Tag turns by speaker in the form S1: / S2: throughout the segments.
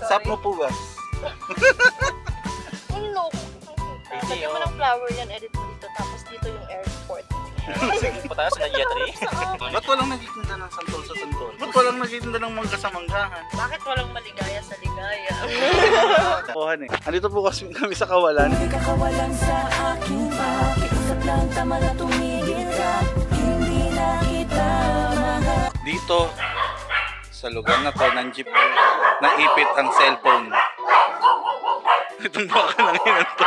S1: Sap mo pugas.
S2: Hello. Lagyan mo ng flower yan, edit mo dito. Tapos dito yung airport.
S3: Sige, punta sa Yatri.
S1: Ba't walang nagtitinda ng santol sa santol? Ba't walang nagtitinda ng mangga sa manggahan?
S2: Bakit walang maligaya sa ligaya?
S1: Kuhan eh. Andito po kasi kami sa Kawalan.
S4: Hindi ka kawalan sa aking pakiusap lang, tama na tumigil ka. Hindi na kita mahal.
S1: Dito sa lugar na to ng jeep, naipit ang cellphone. Itong baka lang yun to.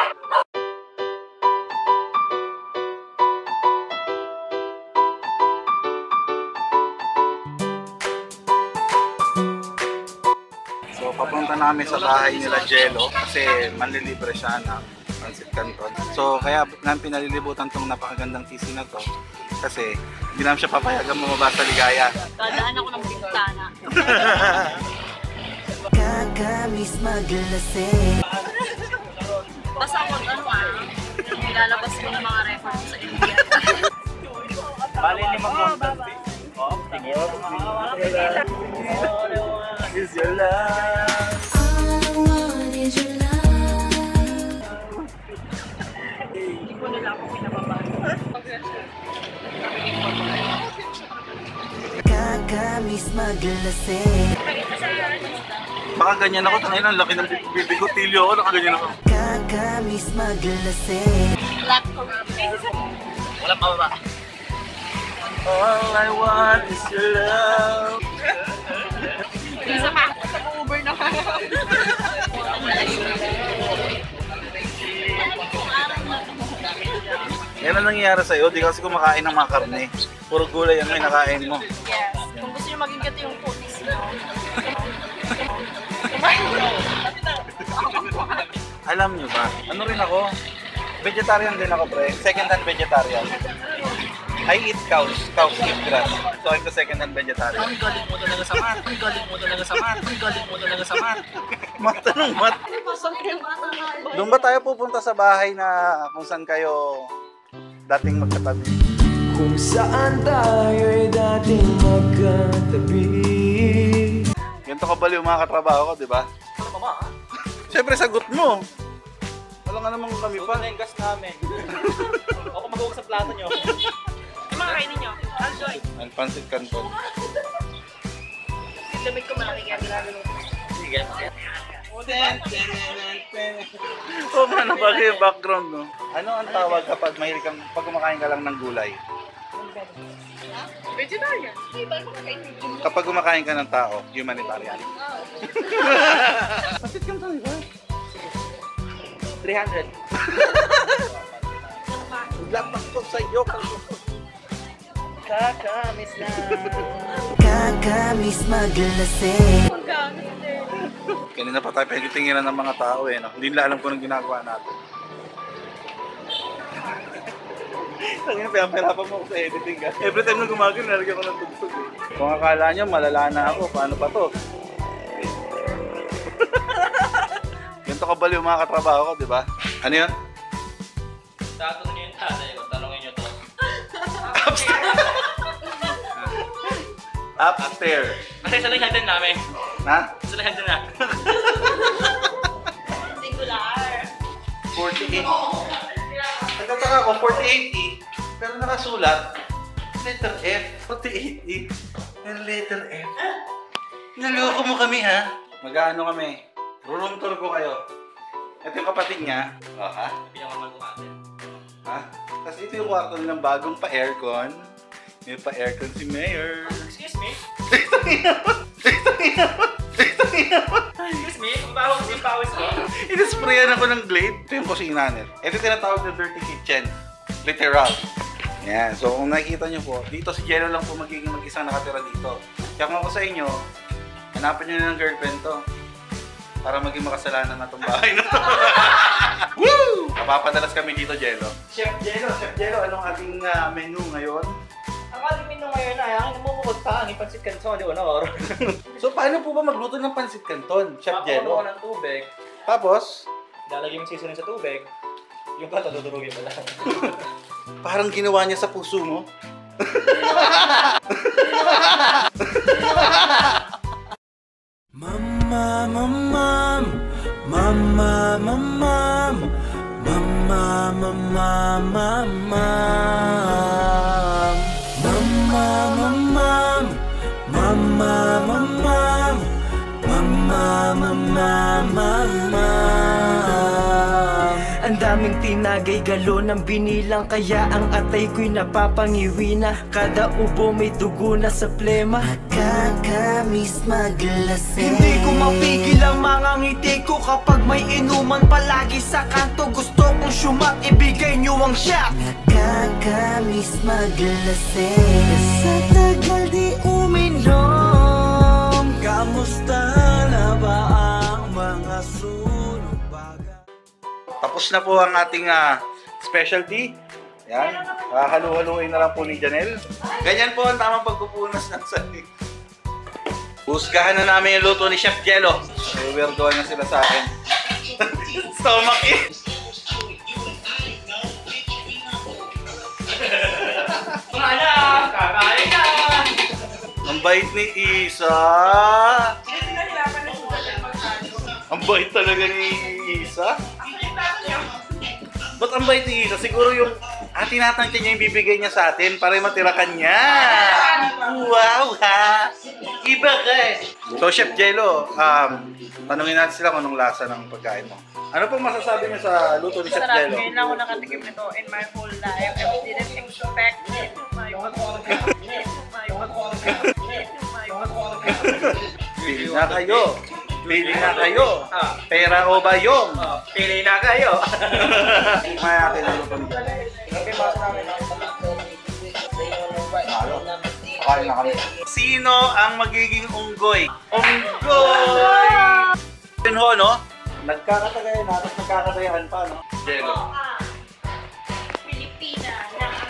S1: So papunta namin sa bahay nila Jello kasi manlilibre siya ng Pancit Canton. So kaya namin pinalilibutan tong napakagandang TC na to kasi hindi namin siya papayagan bumaba sa Ligaya.
S2: Dadaan ako ng bintana.
S4: Kakamis maglasing.
S2: Basta ako nilalabas ko ng mga record sa India.
S3: Bali ni Mag-London. Oh, tingin. Is your love.
S4: All I want is your love.
S2: Hindi ko nila ako pinababasa.
S4: Kakamis maglasing.
S1: Baka ganyan ako, tangin ang laki ng bibigotilyo ako, nakaganyan ako.
S4: Kakamis maglasing.
S2: Black coffee.
S3: Walang mababa.
S1: All I want is your love.
S2: Isa pa. Uber na ka.
S1: Yan ang nangyayari sa'yo, di kasi kumakain ng mga karne. Puro gulay ang kinakain mo.
S2: Yes. Kung gusto nyo maging gato yung putis nyo.
S1: Alam nyo ba, ano rin ako? Vegetarian din ako, pre. Second hand vegetarian. I eat cows eat grass. So I'm the second hand vegetarian.
S3: Ang galing mo talaga sa mat. Ang galing mo talaga sa mat. Ang galing mo talaga sa mat.
S1: Matanong mat. Doon ba tayo pupunta sa bahay na kung saan kayo dating magkatabi?
S5: Kung saan tayo'y dating magkatabi.
S1: Ganito kabaliw mga katrabaho ko, di ba?
S3: Ano ka ba?
S1: Siyempre sagot mo. Wala nga namang kami pa.
S3: Ito na yung gas namin. Ako mag-uwag sa plato nyo.
S2: Yung mga kainin nyo. Aljoy.
S1: Ang Pancit Canton.
S2: Yung damit ko malaki kaya ginagano.
S3: Sige.
S1: Oo nga, nabagay yung background, no? Ano ang tawag kapag mahilig kang, pag kumakain ka lang ng gulay?
S2: Vegetarian. Hindi ba kumakainin?
S1: Kapag kumakain ka ng tao, humanitarian. Pancit Canton, di ba?
S3: 300.
S1: Lapak ko sa'yo.
S3: Kakamis na.
S4: Kakamis maglasing.
S1: Kanina pa tayo pagkitingiran ng mga tao eh. No? Hindi nila alam kung anong ginagawa natin. Kanina pinapirapan mo ako sa editing ka. Every time na gumagano, nalagyan ko ng tugtog eh. Kung akala nyo, malala na ako. Paano pa to? Ganito kabaliw mga katrabaho ko, di ba? Ano yun?
S3: Tatanungin nyo yung tatay ko. Tanungin nyo to.
S1: Upstairs.
S3: Kasi sa lahat din namin.
S1: Ha?
S3: Sa lahat din na.
S2: Singular.
S1: 48. Nagtataka ko, 48E. Pero nakasulat, letter F. 48E. And letter F. Naloko mo kami ha? Mag-ano kami? Room tour ko kayo. Ito yung kapatid niya. Oh, ha?
S3: Pinakamal ko natin.
S1: Ha? Tapos ito yung kwarto nilang bagong pa-aircon. May pa-aircon si Mayor.
S3: Excuse me? Excuse me? Ang bawang yung pawis ko?
S1: Inisprayan ako ng Glade. Ito yung kusina nila. Ito tinatawag na dirty kitchen. Literal. Yan. So kung nakikita nyo po, dito si Jello lang po magiging mag-isang nakatira dito. Kaya kung ako sa inyo, hanapin nyo na ng girlfriend to. Para maging makasalanan na itong bahay na to. Woo! Napapadalas kami dito, Jello. Chef Jello, anong ating menu ngayon?
S3: Ang ating menu ngayon ay ang namumukod pa ang Pancit Canton de Honor.
S1: So paano po ba magluto ng Pancit Canton, Chef Jello?
S3: Pakulo ng tubig.
S1: Tapos,
S3: Lalagyan yung seasoning sa tubig. Yung plato, dudurugin mo lang.
S1: parang ginawa niya sa puso mo.
S5: Mama, mama. Mama, mama, mama, mama, mama, mama, mama, mama, mama. Ang daming tinagay galon ang binilang, kaya ang atay ko'y napapangiwi na. Kada ubo may dugo na sa plema.
S4: Nakakamiss maglasing.
S5: Hindi ko mapigil ang mga ngiti ko kapag may inuman palagi sa kanto. Gusto kong syumat, ibigay niyo ang shot.
S4: Nakakamiss maglasing. Sa tagal di uminom.
S5: Kamusta na ba ang mga sulong bagay?
S1: Tapos na po ang ating specialty. Yan. Halu-haluin na lang po ni Janelle. Ganyan po ang tamang pagpupunas ng salig. Husgahan na namin yung luto ni Chef Jello. Weirdoan na sila sa akin. Stomach in.
S3: Kakain na!
S1: Ang bait ni Isa. Ang bait talaga ni Isa. Ba't ang bait ni Isa? Siguro yung tinatantya niya yung bibigay niya sa atin para matira kanya. Wow ha! Iba ka eh. So Chef Jello, tanungin natin sila kung anong lasa ng pagkain mo. Ano pong masasabi niyo sa luto ni Chef
S2: Sarap.
S1: Jello?
S2: Ngayon lang ako nakatikim nito in my whole life. I didn't expect it.
S1: Pili na kayo. Pili na kayo. Pera o bayong?
S3: Pili na kayo!
S1: Kaya natin ang luto ni Jello. Kaya na kami. Sino ang magiging unggoy? Unggoy! Yun ho, no? Nagkakatagayan na, tapos nagkakatayahan pa, no? Jello.
S2: Pilipina na ang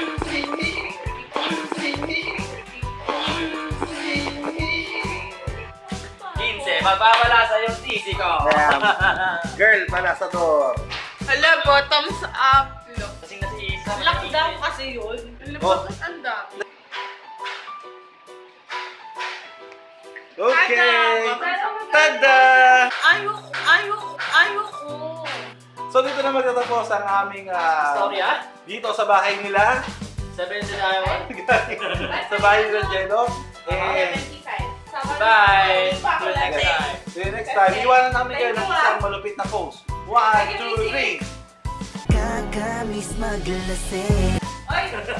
S3: Magbabala sa yung tisi ko!
S1: Ayan. Girl, palasador.
S2: Hala, bottoms up.
S3: Kasing na si Isa.
S2: Lockdown kasi yun. Hala,
S1: Oh.
S2: bakit anda?
S1: Okay! Tada!
S2: Ayoko.
S1: So dito na magtatapos ang aming
S3: Storya?
S1: dito sa bahay nila.
S3: 7 din ayaw.
S1: Sa bahay nila Jello.
S3: Bye! See you next time.
S1: See you next time. Iwanan namin kayo ng isang malupit na post. 1, 2, 3.
S4: Kakamiss maglasing.
S2: Ay!